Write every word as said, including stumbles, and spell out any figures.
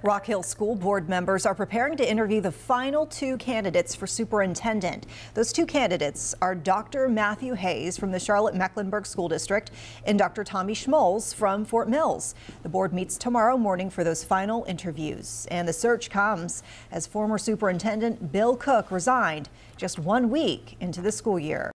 Rock Hill School Board members are preparing to interview the final two candidates for superintendent. Those two candidates are Doctor Matthew Hayes from the Charlotte-Mecklenburg School District and Doctor Tommy Schmolz from Fort Mills. The board meets tomorrow morning for those final interviews. And the search comes as former Superintendent Bill Cook resigned just one week into the school year.